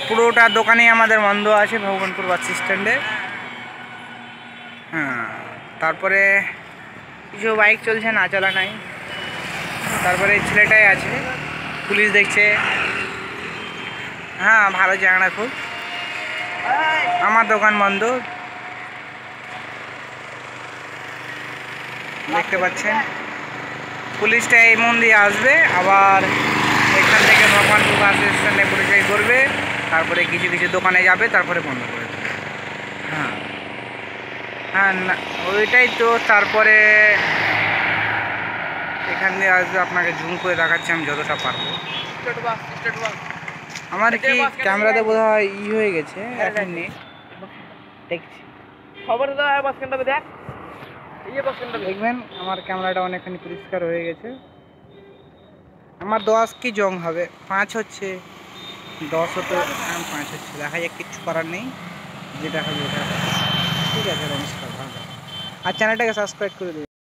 পুরোটা দোকানেই আমাদের বন্ধ আছে ভগবানপুর বাস স্ট্যান্ডে। হ্যাঁ, তারপরে কিছু বাইক চলছে, না চলা নাই। তারপরে ছেলেটাই আছে, পুলিশ দেখছে। হ্যাঁ, ভালো জায়গাটা খুব। আমার দোকান বন্ধ, দেখতে পাচ্ছেন। পুলিশটা এই মন দিয়ে আসবে, আবার এখান থেকে ভগবানপুর বাস স্ট্যান্ডে পরিচয় করবে, তারপরে কিছু কিছু দোকানে যাবে, তারপরে বন্ধ করে দেবে। হ্যাঁ হ্যাঁ, না ওইটাই তো। তারপরে এখান দিয়ে আসবে, আপনাকে জুম করে দেখাচ্ছি আমি যতটা পারবো। আমার কি ক্যামেরাতে বোধ হয় হয়ে গেছে, এখন নেই, দেখছি। দেখবেন আমার ক্যামেরাটা অনেকখানি পরিষ্কার হয়ে গেছে। আমার 10 কি জং হবে, 5 হচ্ছে, 10 হতো, 5 হচ্ছে। দেখা যাক, কিচ্ছু করার নেই, যেটা হবে ওটা। ঠিক আছে, নমস্কার, ভালো। আর চ্যানেলটাকে সাবস্ক্রাইব করে দিন।